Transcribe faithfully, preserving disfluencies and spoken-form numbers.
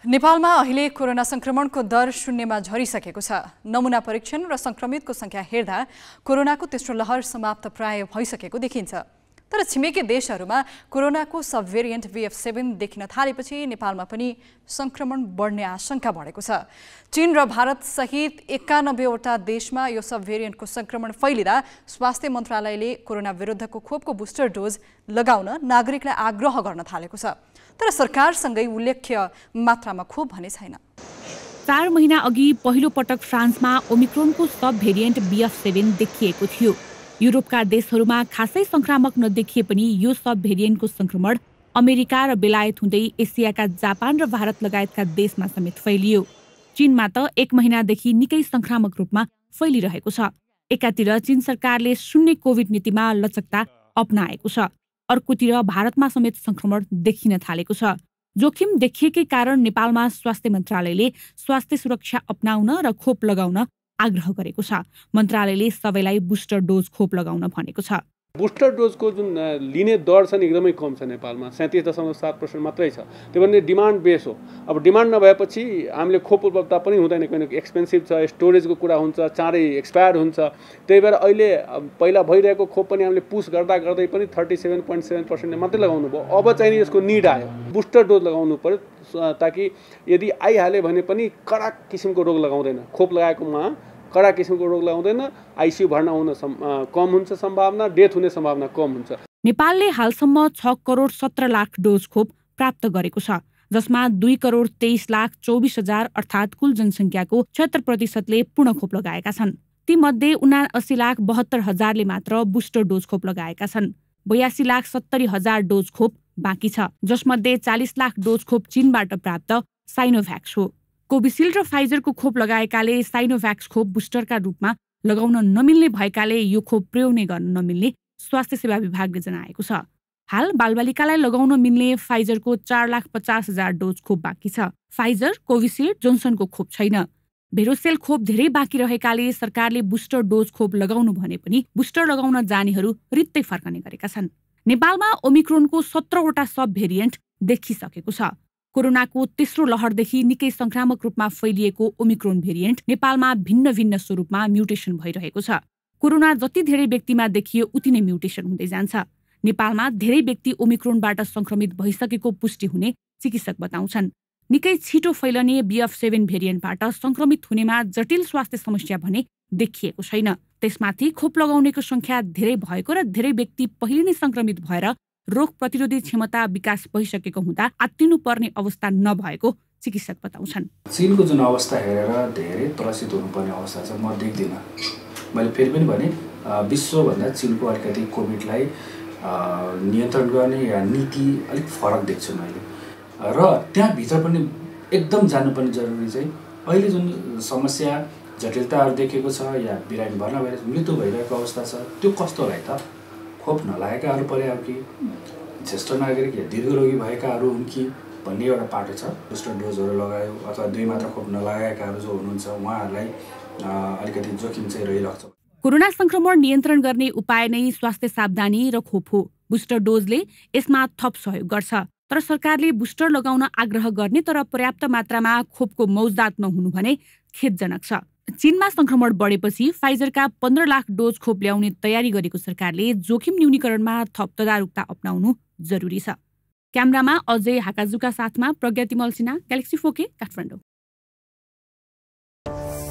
नेपालमा अहिले कोरोना संक्रमणको दर शून्यमा झरिसकेको छ। नमुना परीक्षण र संक्रमितको संख्या हेर्दा कोरोनाको तेस्रो लहर समाप्त प्राय भइसकेको देखिन्छ। तर छिमेकी देशहरूमा कोरोनाको sub variant B F seven देखिन थालेपछि नेपालमा पनि संक्रमण बढ्ने आशंका बढेको छ। चीन र भारत सहित एकानब्बेवटा देशमा यो सब भेरिएन्टको संक्रमण फैलिँदा स्वास्थ्य मन्त्रालयले कोरोना विरुद्धको खोपको बुस्टर डोज लगाउन नागरिकलाई आग्रह गर्न थालेको छ। तर सरकारसँगै उल्लेख्य मात्रामा खोप भने छैन। चार महिना अघि पहिलो पटक फ्रान्समा ओमिक्रोनको sub variant B F seven देखिएको थियो। युरोपका देशहरूमा खासै संक्रामक नदेखिए पनि यो सब भेरिएन्टको संक्रमण अमेरिका र बेलायत हुँदै एसियाका जापान र भारत लगायतका देशमा समेत फैलियो। चीनमा त एक महिनादेखि निकै संक्रामक रूपमा फैलिरहेको छ। एकातिर चीन सरकारले शून्य कोभिड नीतिमा लचकता अपनाएको छ, अर्कोतिर भारतमा समेत संक्रमण देखिन थालेको छ। जोखिम देखिएकै कारण नेपालमा स्वास्थ्य मन्त्रालयले स्वास्थ्य सुरक्षा अपनाउन र खोप लगाउन आग्रह गरेको छ। मन्त्रालयले सबैलाई बुस्टर डोज खोप लगाउन भनेको छ। बुस्टर डोजको जुन लिने दर छ नि एकदमै कम छ नेपालमा, सैँतिस दशमलव सात पर्सेन्ट मात्रै छ। त्यो भने डिमान्ड बेस हो। अब डिमान्ड नभएपछि हामीले खोप उपलब्धता पनि हुँदैन, किनकि एक्सपेन्सिभ छ, स्टोरेजको कुरा हुन्छ, चाँडै एक्सपायर हुन्छ। त्यही भएर अहिले पहिला भइरहेको खोप पनि हामीले पुस गर्दा गर्दै पनि थर्टी सेभेन पोइन्ट सेभेन पर्सेन्टले मात्रै लगाउनु भयो। अब चाहिँ यसको निड आयो, बुस्टर डोज लगाउनु पर्यो, ताकि यदि आइहाल्यो भने पनि कडा किसिमको रोग लगाउँदैन। खोप लगाएकोमा कडा किसिमको रोग लगाउँदैन, आइसियु भर्ना हुन कम हुन्छ सम्भावना, डेथ हुने सम्भावना कम हुन्छ। नेपालले हालसम्म छ करोड सत्र लाख डोज खोप प्राप्त गरेको छ, जसमा दुई करोड तेइस लाख चौबिस हजार अर्थात् कुल जनसङ्ख्याको छत्तर प्रतिशतले पूर्ण खोप लगाएका छन्। तीमध्ये उनासी लाख बहत्तर हजारले मात्र बुस्टर डोज खोप लगाएका छन्। बयासी लाख सत्तरी हजार डोज खोप बाँकी छ, जसमध्ये चालिस लाख डोज खोप चीनबाट प्राप्त साइनोभ्याक्स हो। कोभिसिल्ड र फाइजरको खोप लगाएकाले साइनोभ्याक्स खोप बुस्टरका रूपमा लगाउन नमिल्ने भएकाले यो खोप प्रयोग नै गर्न नमिल्ने स्वास्थ्य सेवा विभागले जनाएको छ। हाल बालबालिकालाई लगाउन मिल्ने फाइजरको चार लाख पचास हजार डोज खोप बाँकी छ। फाइजर, कोभिसिल्ड, जोन्सनको खोप छैन। भेरोसेल खोप धेरै बाँकी रहेकाले सरकारले बुस्टर डोज खोप लगाउनु भने पनि बुस्टर लगाउन जानेहरू रित्तै फर्कने गरेका छन्। नेपालमा ओमिक्रोनको सत्रवटा सब भेरिएन्ट देखिसकेको छ। कोरोनाको तेस्रो लहरदेखि निकै संक्रामक रूपमा फैलिएको ओमिक्रोन भेरिएन्ट नेपालमा भिन्न भिन्न स्वरूपमा म्युटेसन भइरहेको छ। कोरोना जति धेरै व्यक्तिमा देखियो उति नै म्युटेसन हुँदै जान्छ। नेपालमा धेरै व्यक्ति ओमिक्रोनबाट संक्रमित भइसकेको पुष्टि हुने चिकित्सक बताउँछन्। निकै छिटो फैलने बी एफ सेभेन भेरिएन्टबाट संक्रमित हुनेमा जटिल स्वास्थ्य समस्या भने देखिएको छैन। त्यसमाथि खोप लगाउनेको संख्या धेरै भएको र धेरै व्यक्ति पहिले नै संक्रमित भएर रोग प्रतिरोधी क्षमता विकास भइसकेको हुँदा आत्तिनु पर्ने अवस्था नभएको चिकित्सक बताउँछन्। चीनको जुन अवस्था हेरेर धेरै त्रसित हुनुपर्ने अवस्था छ म देख्दिनँ। मैले फेरि पनि भने विश्वभन्दा चीनको अलिकति कोभिडलाई नियन्त्रण गर्ने या नीति अलिक फरक देख्छु मैले। र त्यहाँभित्र पनि एकदम जानुपर्ने जरुरी चाहिँ अहिले जुन समस्या जटिलताहरू देखेको छ या बिरामी भर्ना भएर मृत्यु भइरहेको अवस्था छ, त्यो कस्तोलाई त खोप नलागेकाहरू पर्या हो कि ज्येष्ठ नागरिक या दीर्घरोगी भएकाहरू हुन् कि भन्ने एउटा पाटो छ। बुस्टर डोजहरू लगायो अथवा दुई मात्र खोप नलागेकाहरू जो हुनुहुन्छ उहाँहरूलाई अलिकति जोखिम चाहिँ रहिरहेको छ। कोरोना संक्रमण नियन्त्रण गर्ने उपाय नै स्वास्थ्य सावधानी र खोप हो। बुस्टर डोजले यसमा थप सहयोग गर्छ। तर सरकारले बुस्टर लगाउन आग्रह गर्ने तर पर्याप्त मात्रामा खोपको मौजदात नहुनु भने खेदजनक छ। चीनमा संक्रमण बढेपछि फाइजरका पन्ध्र लाख डोज खोप ल्याउने तयारी गरेको सरकारले जोखिम न्यूनीकरणमा थप तदारुकता अपनाउनु जरुरी छ। क्यामेरामा अजय हाकाजुका साथमा प्रज्ञा तिमल सिन्हा, ग्यालेक्सी फोके, काठमाडौँ।